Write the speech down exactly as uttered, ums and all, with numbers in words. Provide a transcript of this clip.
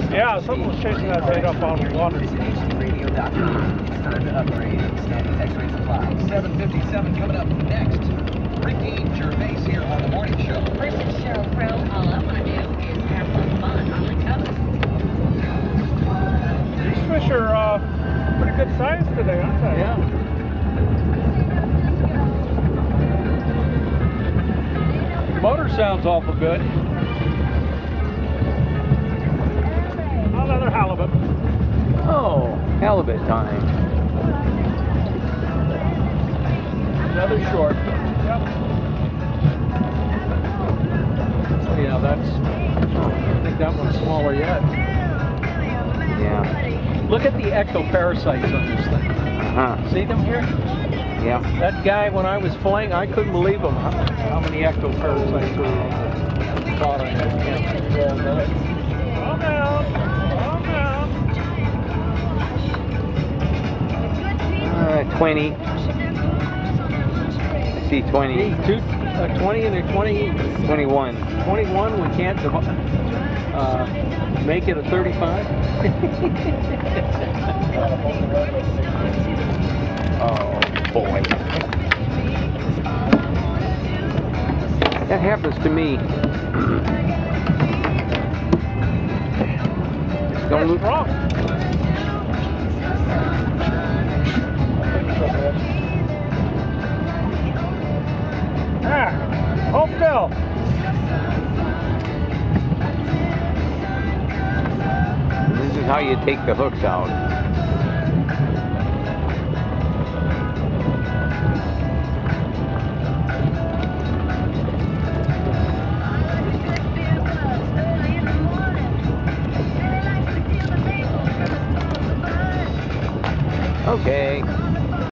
Yeah, someone was chasing that right up on water. radio dot com. It's time to upgrade. Standing X-ray supply. seven fifty-seven coming up next. Ricky Gervais here on the morning show. This is Cheryl Crow. All I want to do is have some fun on the coast. These fish are uh, pretty good size today, aren't they? Yeah. Motor sounds awful good. Another halibut. Oh, halibut time. Another short. Yep. Oh yeah, that's, I think that one's smaller yet. Yeah. Look at the ectoparasites on this thing. Uh-huh. See them here? Yeah. That guy, when I was flying, I couldn't believe him, how, how many ectoparasites were caught on that camera. Calm down. Calm down. Uh, twenty. I see twenty. See, two, uh, twenty and a twenty, twenty-one. twenty-one, we can't divi- uh, make it a thirty-five. Oh, boy. That happens to me. Don't They're look. strong. Ah, hold still. This is how you take the hooks out. Okay.